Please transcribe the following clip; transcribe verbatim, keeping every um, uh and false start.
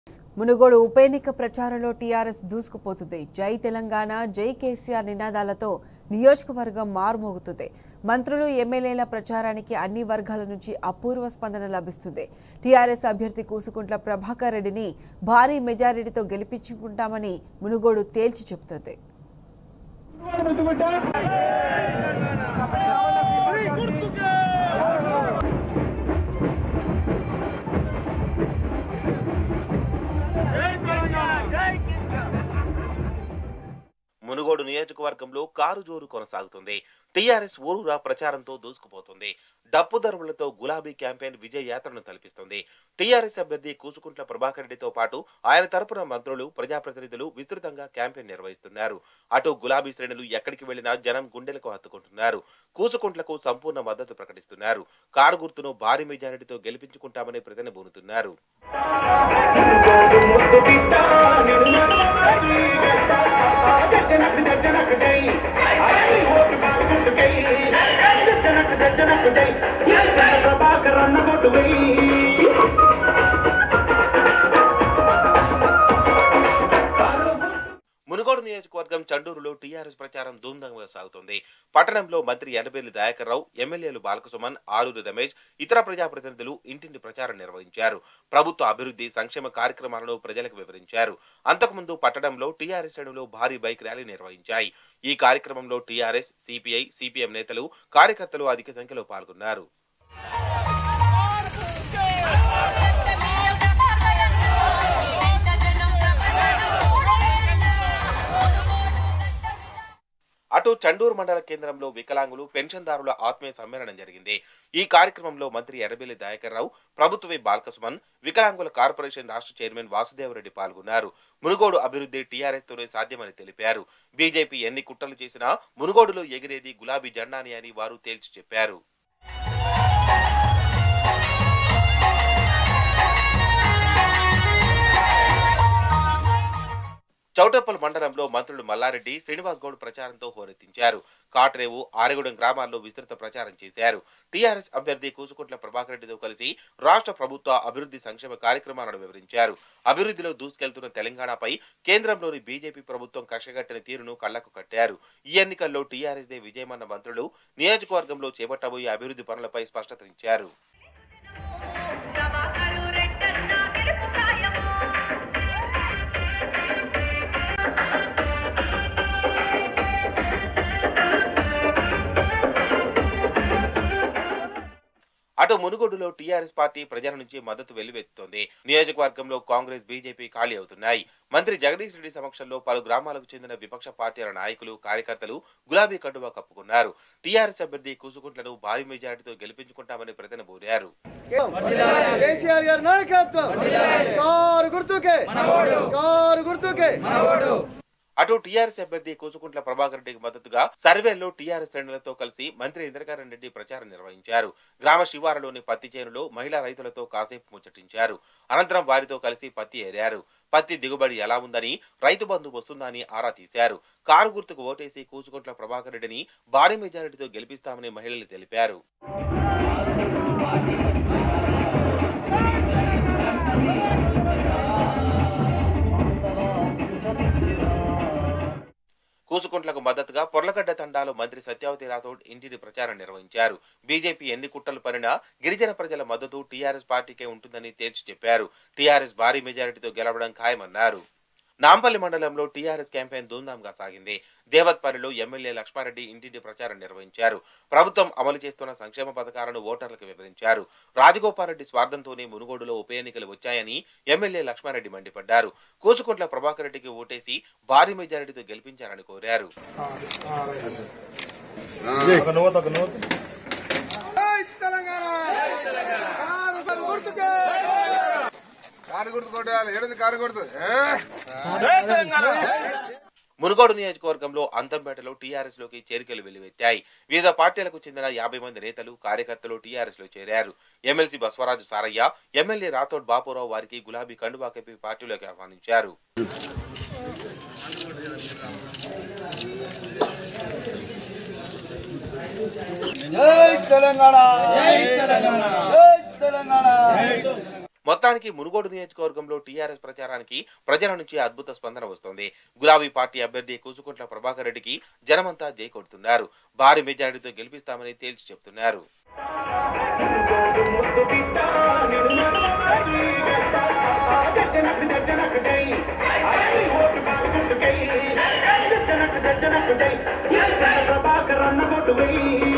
మునుగోడు ఉప ఎన్నిక ప్రచారంలో టీఆర్ఎస్ దూసుకుపోతుంది. జై తెలంగాణ, జై కేసీఆర్ నినాదాలతో నియోజకవర్గం మారుమోగుతుంది. మంత్రులు, ఎమ్మెల్యేల ప్రచారానికి అన్ని వర్గాల నుంచి అపూర్వ స్పందన లభిస్తుంది. టీఆర్ఎస్ అభ్యర్థి కూసుకుంట్ల ప్రభాకర్ రెడ్డిని భారీ మెజారిటీతో గెలిపించుకుంటామని మునుగోడు తేల్చి చెబుతోంది. మునుగోడు నియోజకవర్గంలో కారు జోరు కొనసాగుతుంది. టీఆర్ఎస్ ఊరూరా ప్రచారంతో దూసుకుపోతుంది. డప్పు దరువులతో గులాబీ క్యాంపెయిన్ విజయ యాత్రను తలపిస్తుంది. టీఆర్ఎస్ అభ్యర్థి కూసుకుంట్ల ప్రభాకర్ రెడ్డితో పాటు ఆయన తరపున మంత్రులు, ప్రజాప్రతినిధులు విస్తృతంగా క్యాంపెయిన్ నిర్వహిస్తున్నారు. అటు గులాబీ శ్రేణులు ఎక్కడికి వెళ్లినా జనం గుండెలకు హత్తుకుంటున్నారు. కూసుకుంట్లకు సంపూర్ణ మద్దతు ప్రకటిస్తున్నారు. కారు గుర్తును భారీ మెజారిటీతో గెలిపించుకుంటామని ప్రతినబూనుతున్నారు. మునుగోడు నియోజకవర్గం చండూరులో టీఆర్ఎస్ ప్రచారం ధూమ్ధాంగా సాగుతోంది. పట్టణంలో మంత్రి ఎర్రబెల్లి దయాకర్ రావు, ఎమ్మెల్యేలు బాలకసుమన్, ఆలూరి రమేష్, ఇతర ప్రజాప్రతినిధులు ఇంటింటి ప్రచారం నిర్వహించారు. ప్రభుత్వ అభివృద్ధి, సంక్షేమ కార్యక్రమాలను ప్రజలకు వివరించారు. అంతకుముందు పట్టణంలో టీఆర్ఎస్ శ్రేణులు భారీ బైక్ ర్యాలీ నిర్వహించాయి. ఈ కార్యక్రమంలో టీఆర్ఎస్, సిపిఐ, సిపిఎం నేతలు, కార్యకర్తలు అధిక సంఖ్యలో పాల్గొన్నారు. అటు చండూరు మండల కేంద్రంలో వికలాంగులు, పెన్షన్దారుల ఆత్మీయ సమ్మేళనం జరిగింది. ఈ కార్యక్రమంలో మంత్రి ఎర్రబెల్లి దయాకర్ రావు, ప్రభుత్వ బాలకసుమన్, వికలాంగుల కార్పొరేషన్ రాష్ట్ర చైర్మన్ వాసుదేవరెడ్డి పాల్గొన్నారు. మునుగోడు అభివృద్ధి టీఆర్ఎస్ తోనే సాధ్యమని తెలిపారు. బీజేపీ ఎన్ని కుట్రలు చేసినా మునుగోడులో ఎగిరేది గులాబీ జెండాని అని వారు తేల్చి చెప్పారు. చౌటప్పల్ మండలంలో మంత్రులు మల్లారెడ్డి, శ్రీనివాస్ గౌడ్ ప్రచారంతో హోరెత్తించారు. కాట్రేవు, ఆరెగూడెం గ్రామాల్లో విస్తృత ప్రచారం చేశారు. టీఆర్ఎస్ అభ్యర్థి కూసుకుంట్ల ప్రభాకర్ రెడ్డితో కలిసి రాష్ట్ర ప్రభుత్వ అభివృద్ధి, సంక్షేమ కార్యక్రమాలను వివరించారు. అభివృద్ధిలో దూసుకెళ్తున్న తెలంగాణపై కేంద్రంలోని బీజేపీ ప్రభుత్వం కక్షగట్టిన తీరును కళ్లకు కట్టారు. ఈ ఎన్నికల్లో టీఆర్ఎస్ దే విజయమన్న మంత్రులు నియోజకవర్గంలో చేపట్టబోయే అభివృద్ధి పనులపై స్పష్టతనిచ్చారు. అటు మునుగోడులో టీఆర్ఎస్ పార్టీ ప్రజల నుంచి మద్దతు వెల్లువెత్తుతోంది. నియోజకవర్గంలో కాంగ్రెస్, బీజేపీ ఖాళీ అవుతున్నాయి. మంత్రి జగదీష్ రెడ్డి సమక్షంలో పలు గ్రామాలకు చెందిన విపక్ష పార్టీల నాయకులు, కార్యకర్తలు గులాబీ కండువా కప్పుకున్నారు. టీఆర్ఎస్ అభ్యర్థి కూసుకుంట్లను భారీ మెజారిటీతో గెలిపించుకుంటామని ప్రతినబూరారు. అటు టీఆర్ఎస్ అభ్యర్థి కూసుకుంట్ల ప్రభాకర్ రెడ్డికి మద్దతుగా సర్వేల్లో టీఆర్ఎస్ శ్రేణులతో కలిసి మంత్రి ఇంద్రకరణ్ రెడ్డి ప్రచారం నిర్వహించారు. గ్రామ శివారులోని పత్తి చేనులో మహిళా రైతులతో కాసేపు ముచ్చటించారు. అనంతరం వారితో కలిసి పత్తి ఏరారు. పత్తి దిగుబడి ఎలా ఉందని, రైతు బంధు వస్తుందని ఆరా తీశారు. కారు గుర్తుకు ఓటేసి కూసుకుంట్ల ప్రభాకర్ రెడ్డిని భారీ మెజారిటీతో గెలిపిస్తామని మహిళలు తెలిపారు. కూసుకుంట్లకు మద్దతుగా పొర్లగడ్డ తండాలో మంత్రి సత్యవతి రాథోడ్ ఇంటిని ప్రచారం నిర్వహించారు. బీజేపీ ఎన్ని కుట్రలు పనినా గిరిజన ప్రజల మద్దతు టీఆర్ఎస్ పార్టీకే ఉంటుందని తేల్చి చెప్పారు. టీఆర్ఎస్ భారీ మెజారిటీతో గెలవడం ఖాయమన్నారు. నాంపల్లి మండలంలో టీఆర్ఎస్ క్యాంపెయిన్ ధూమ్ధాంగా సాగింది. దేవత్పల్లిలో ఎమ్మెల్యే లక్ష్మారెడ్డి ఇంటింటి ప్రచారం నిర్వహించారు. ప్రభుత్వం అమలు చేస్తున్న సంక్షేమ పథకాలను ఓటర్లకు వివరించారు. రాజగోపాల్ రెడ్డి స్వార్థంతోనే మునుగోడులో ఉప ఎన్నికలు వచ్చాయని ఎమ్మెల్యే లక్ష్మారెడ్డి మండిపడ్డారు. కూసుకుంట్ల ప్రభాకర్ రెడ్డికి ఓటేసి భారీ మెజారిటీతో గెలిపించారని కోరారు. మునుగోడు నియోజకవర్గంలో అంతంపేటలో టీఆర్ఎస్ లోకి చేరికలు వెల్లువెత్తాయి. వివిధ పార్టీలకు చెందిన యాభై మంది నేతలు, కార్యకర్తలు టీఆర్ఎస్ లో చేరారు. ఎమ్మెల్సీ బస్వరాజు సారయ్య, ఎమ్మెల్యే రాథోడ్ బాపురావు వారికి గులాబీ కండువా కప్పి పార్టీలోకి ఆహ్వానించారు. జై తెలంగాణ, జై తెలంగాణ, జై తెలంగాణ. మొత్తానికి మునుగోడు నియోజకవర్గంలో టీఆర్ఎస్ ప్రచారానికి ప్రజల నుంచి అద్భుత స్పందన వస్తోంది. గులాబీ పార్టీ అభ్యర్థి కూసుకుంట్ల ప్రభాకర్ రెడ్డికి జనమంతా జై కొడుతున్నారు. భారీ మెజారిటీతో గెలిపిస్తామని తేల్చి చెప్తున్నారు. ప్రభాకర్ అన్న కొట్టు